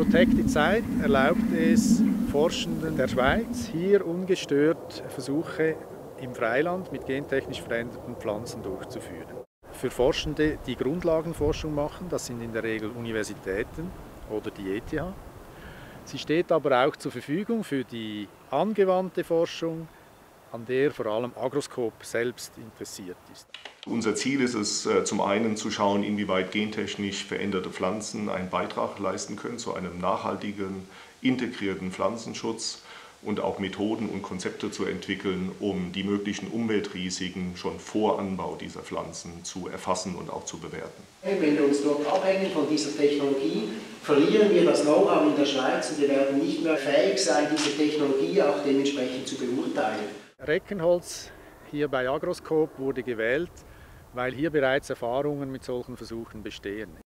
Protected Site erlaubt es Forschenden der Schweiz, hier ungestört Versuche im Freiland mit gentechnisch veränderten Pflanzen durchzuführen. Für Forschende, die Grundlagenforschung machen, das sind in der Regel Universitäten oder die ETH. Sie steht aber auch zur Verfügung für die angewandte Forschung, an der vor allem Agroscope selbst interessiert ist. Unser Ziel ist es, zum einen zu schauen, inwieweit gentechnisch veränderte Pflanzen einen Beitrag leisten können zu einem nachhaltigen, integrierten Pflanzenschutz und auch Methoden und Konzepte zu entwickeln, um die möglichen Umweltrisiken schon vor Anbau dieser Pflanzen zu erfassen und auch zu bewerten. Wenn wir uns dort abhängen von dieser Technologie, verlieren wir das Know-how in der Schweiz und wir werden nicht mehr fähig sein, diese Technologie auch dementsprechend zu beurteilen. Reckenholz hier bei Agroscope wurde gewählt, weil hier bereits Erfahrungen mit solchen Versuchen bestehen.